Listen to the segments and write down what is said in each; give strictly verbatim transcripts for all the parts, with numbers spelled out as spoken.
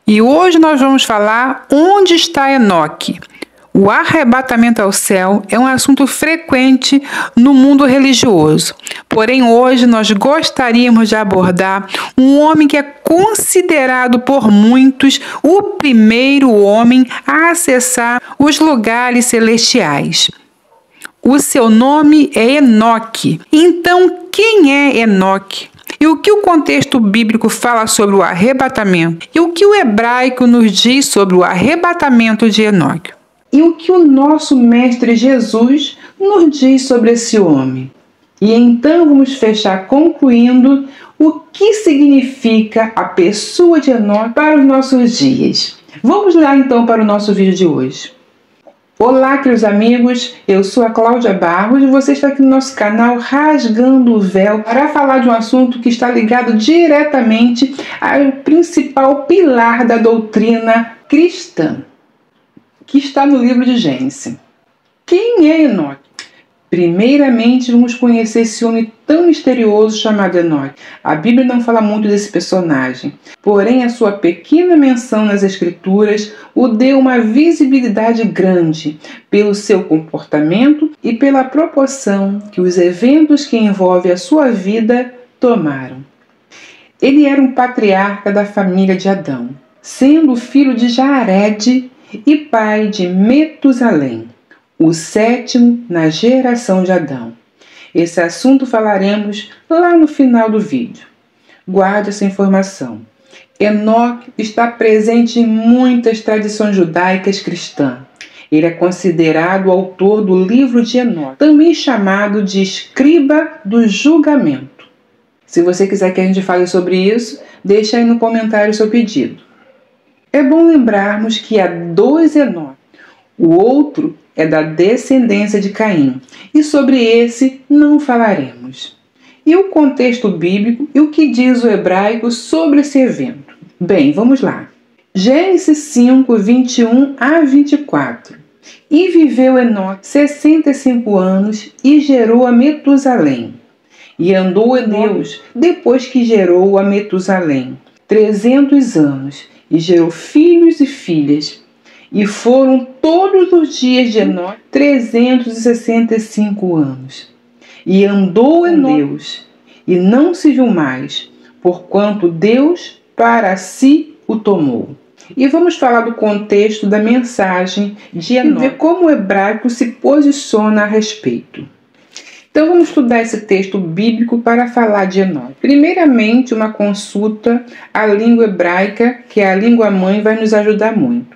E hoje nós vamos falar onde está Enoque. O arrebatamento ao céu é um assunto frequente no mundo religioso. Porém, hoje nós gostaríamos de abordar um homem que é considerado por muitos o primeiro homem a acessar os lugares celestiais. O seu nome é Enoque. Então, quem é Enoque? E o que o contexto bíblico fala sobre o arrebatamento? E o que o hebraico nos diz sobre o arrebatamento de Enoque? E o que o nosso Mestre Jesus nos diz sobre esse homem? E então vamos fechar concluindo o que significa a pessoa de Enoque para os nossos dias. Vamos lá então para o nosso vídeo de hoje. Olá, queridos amigos, eu sou a Cláudia Barros e você está aqui no nosso canal Rasgando o Véu para falar de um assunto que está ligado diretamente ao principal pilar da doutrina cristã, que está no livro de Gênesis. Quem é Enoque? Primeiramente, vamos conhecer esse homem tão misterioso chamado Enoque. A Bíblia não fala muito desse personagem, porém a sua pequena menção nas Escrituras o deu uma visibilidade grande pelo seu comportamento e pela proporção que os eventos que envolvem a sua vida tomaram. Ele era um patriarca da família de Adão, sendo filho de Jared e pai de Metusalém, o sétimo na geração de Adão. Esse assunto falaremos lá no final do vídeo. Guarde essa informação. Enoque está presente em muitas tradições judaicas cristãs. Ele é considerado o autor do livro de Enoque, também chamado de escriba do julgamento. Se você quiser que a gente fale sobre isso, deixa aí no comentário o seu pedido. É bom lembrarmos que há dois Enoque. O outro é da descendência de Caim, e sobre esse não falaremos. E o contexto bíblico e o que diz o hebraico sobre esse evento? Bem, vamos lá. Gênesis cinco, vinte e um a vinte e quatro. E viveu Enoque sessenta e cinco anos e gerou a Metusalém. E andou Deus depois que gerou a Metusalém trezentos anos, e gerou filhos e filhas. E foram todos os dias de Enoque trezentos e sessenta e cinco anos. E andou em Deus, e não se viu mais, porquanto Deus para si o tomou. E vamos falar do contexto da mensagem de Enoque e ver como o hebraico se posiciona a respeito. Então vamos estudar esse texto bíblico para falar de Enoque. Primeiramente, uma consulta à língua hebraica, que é a língua mãe, vai nos ajudar muito.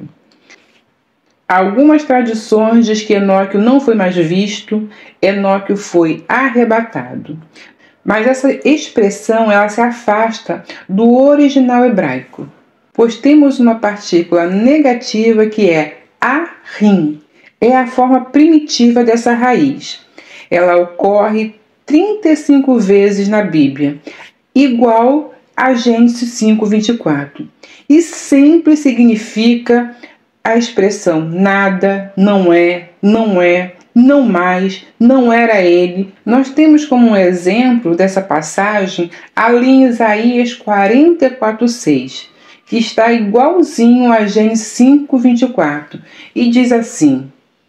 Algumas tradições dizem que Enoque não foi mais visto, Enoque foi arrebatado. Mas essa expressão ela se afasta do original hebraico, pois temos uma partícula negativa que é arim, é a forma primitiva dessa raiz. Ela ocorre trinta e cinco vezes na Bíblia, igual a Gênesis cinco, vinte e quatro, e sempre significa a expressão nada, não é, não é, não mais, não era ele. Nós temos como um exemplo dessa passagem ali em Isaías quarenta e quatro, seis, que está igualzinho a Gênesis cinco, vinte e quatro, e diz assim: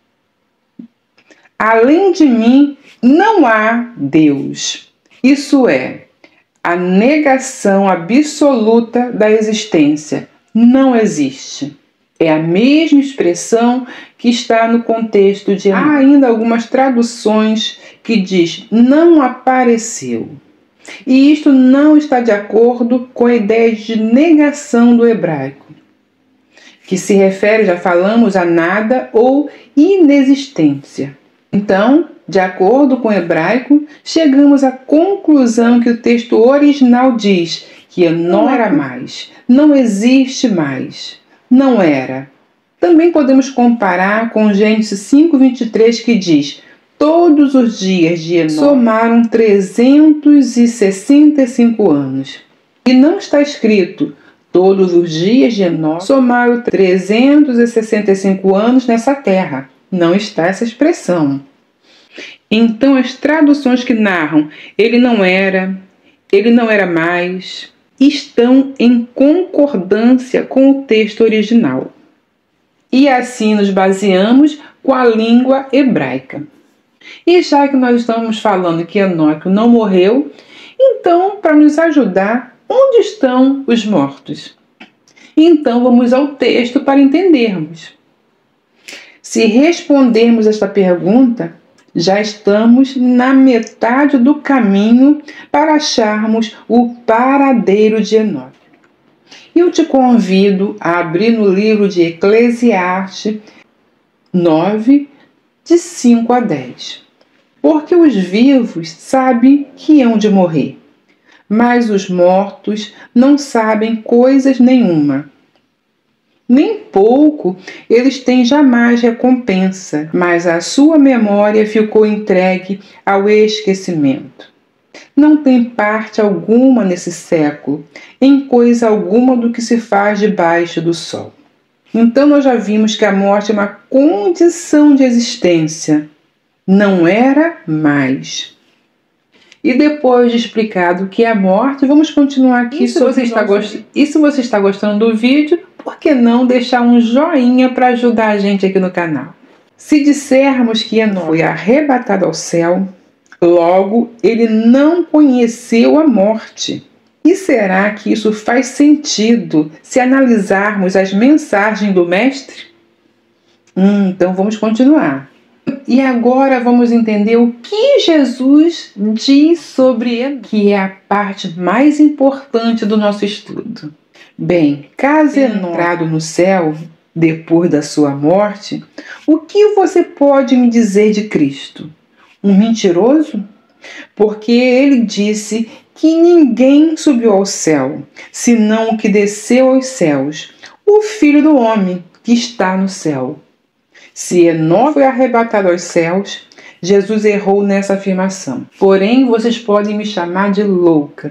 além de mim não há Deus. Isso é, a negação absoluta da existência. Não existe. É a mesma expressão que está no contexto de Enoque. Há ainda algumas traduções que diz não apareceu. E isto não está de acordo com a ideia de negação do hebraico, que se refere, já falamos, a nada ou inexistência. Então, de acordo com o hebraico, chegamos à conclusão que o texto original diz que não era mais, não existe mais. Não era. Também podemos comparar com Gênesis cinco, vinte e três, que diz: todos os dias de Enoque somaram trezentos e sessenta e cinco anos. E não está escrito: todos os dias de Enoque somaram trezentos e sessenta e cinco anos nessa terra. Não está essa expressão. Então as traduções que narram ele não era, ele não era mais, estão em concordância com o texto original. E assim nos baseamos com a língua hebraica. E já que nós estamos falando que Enoque não morreu, então, para nos ajudar, onde estão os mortos? Então, vamos ao texto para entendermos. Se respondermos esta pergunta, já estamos na metade do caminho para acharmos o paradeiro de Enoque. Eu te convido a abrir no livro de Eclesiastes nove, de cinco a dez. Porque os vivos sabem que hão de morrer, mas os mortos não sabem coisas nenhuma. Nem pouco eles têm jamais recompensa, mas a sua memória ficou entregue ao esquecimento. Não tem parte alguma nesse século, em coisa alguma do que se faz debaixo do sol. Então nós já vimos que a morte é uma condição de existência. Não era mais. E depois de explicado o que é a morte, vamos continuar aqui. E se você está gost... e se você está gostando do vídeo, por que não deixar um joinha para ajudar a gente aqui no canal? Se dissermos que Enoque foi arrebatado ao céu, logo ele não conheceu a morte. E será que isso faz sentido se analisarmos as mensagens do Mestre? Hum, então vamos continuar. E agora vamos entender o que Jesus diz sobre ele, que é a parte mais importante do nosso estudo. Bem, caso entrado no céu, depois da sua morte, o que você pode me dizer de Cristo? Um mentiroso? Porque ele disse que ninguém subiu ao céu, senão o que desceu aos céus, o Filho do Homem que está no céu. Se Enoque foi arrebatado aos céus, Jesus errou nessa afirmação. Porém, vocês podem me chamar de louca,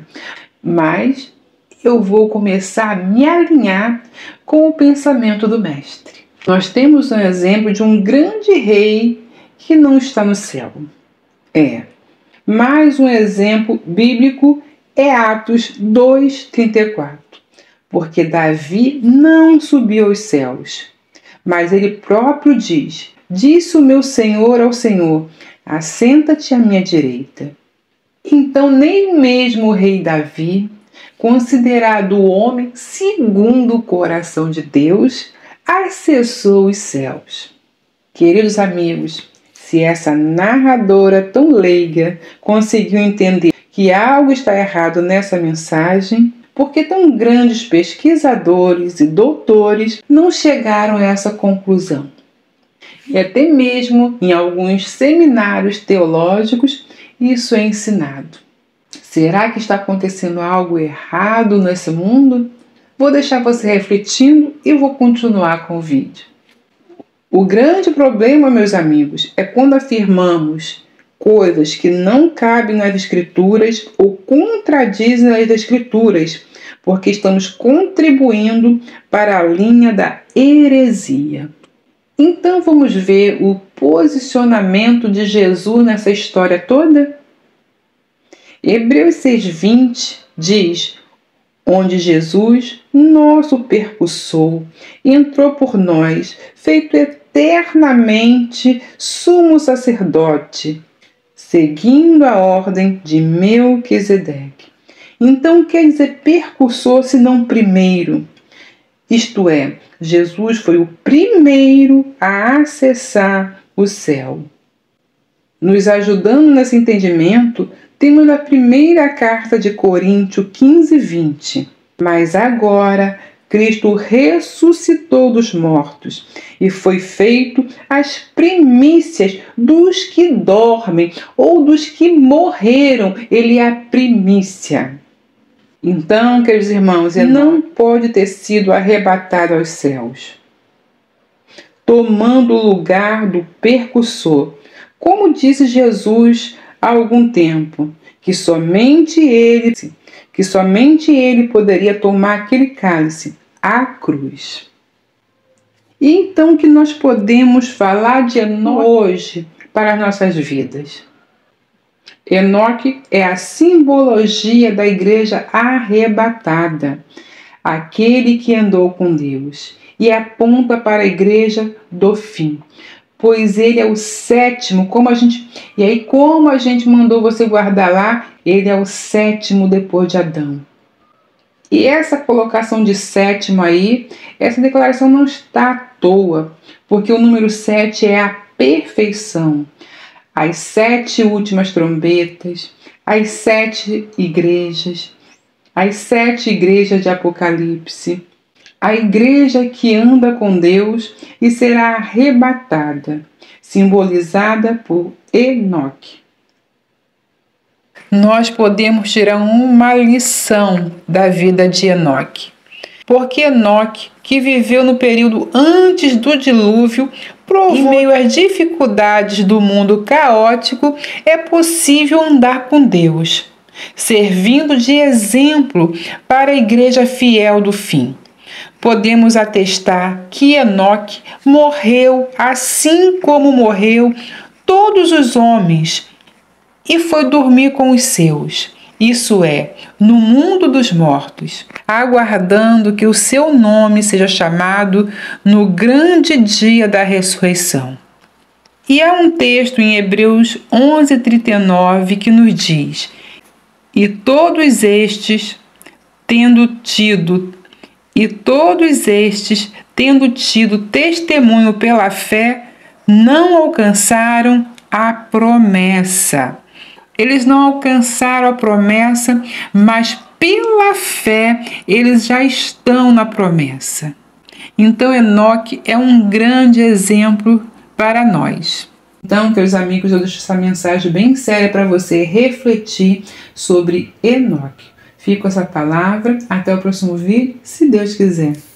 mas eu vou começar a me alinhar com o pensamento do Mestre. Nós temos um exemplo de um grande rei que não está no céu. É. Mais um exemplo bíblico é Atos dois, trinta e quatro. Porque Davi não subiu aos céus, mas ele próprio diz: disse o meu Senhor ao Senhor, assenta-te à minha direita. Então nem mesmo o rei Davi, considerado o homem segundo o coração de Deus, acessou os céus. Queridos amigos, se essa narradora tão leiga conseguiu entender que algo está errado nessa mensagem, por que tão grandes pesquisadores e doutores não chegaram a essa conclusão? E até mesmo em alguns seminários teológicos isso é ensinado. Será que está acontecendo algo errado nesse mundo? Vou deixar você refletindo e vou continuar com o vídeo. O grande problema, meus amigos, é quando afirmamos coisas que não cabem nas Escrituras ou contradizem as Escrituras, porque estamos contribuindo para a linha da heresia. Então vamos ver o posicionamento de Jesus nessa história toda? Hebreus seis, vinte diz: onde Jesus, nosso percussor, entrou por nós, feito eternamente sumo sacerdote, seguindo a ordem de Melquisedeque. Então, quer dizer percursor, se não primeiro? Isto é, Jesus foi o primeiro a acessar o céu. Nos ajudando nesse entendimento, temos a primeira carta de Coríntios quinze, vinte. Mas agora Cristo ressuscitou dos mortos e foi feito as primícias dos que dormem ou dos que morreram. Ele é a primícia. Então, queridos irmãos, ele não pode ter sido arrebatado aos céus, tomando o lugar do percussor, como disse Jesus há algum tempo, que somente ele, que somente ele poderia tomar aquele cálice, a cruz. E então que nós podemos falar de Enoque hoje para as nossas vidas? Enoque é a simbologia da igreja arrebatada, aquele que andou com Deus, e aponta para a igreja do fim, pois ele é o sétimo, como a gente, e aí como a gente mandou você guardar lá, ele é o sétimo depois de Adão. E essa colocação de sétimo aí, essa declaração não está à toa, porque o número sete é a perfeição. As sete últimas trombetas, as sete igrejas, as sete igrejas de Apocalipse, a igreja que anda com Deus e será arrebatada, simbolizada por Enoque. Nós podemos tirar uma lição da vida de Enoque. Porque Enoque, que viveu no período antes do dilúvio, provou, em meio às dificuldades do mundo caótico, é possível andar com Deus, servindo de exemplo para a igreja fiel do fim. Podemos atestar que Enoque morreu assim como morreu todos os homens e foi dormir com os seus. Isso é, no mundo dos mortos, aguardando que o seu nome seja chamado no grande dia da ressurreição. E há um texto em Hebreus onze, trinta e nove que nos diz: E todos estes, tendo tido, e todos estes, tendo tido testemunho pela fé, não alcançaram a promessa. Eles não alcançaram a promessa, mas pela fé eles já estão na promessa. Então Enoque é um grande exemplo para nós. Então, queridos amigos, eu deixo essa mensagem bem séria para você refletir sobre Enoque. Fico com essa palavra. Até o próximo vídeo, se Deus quiser.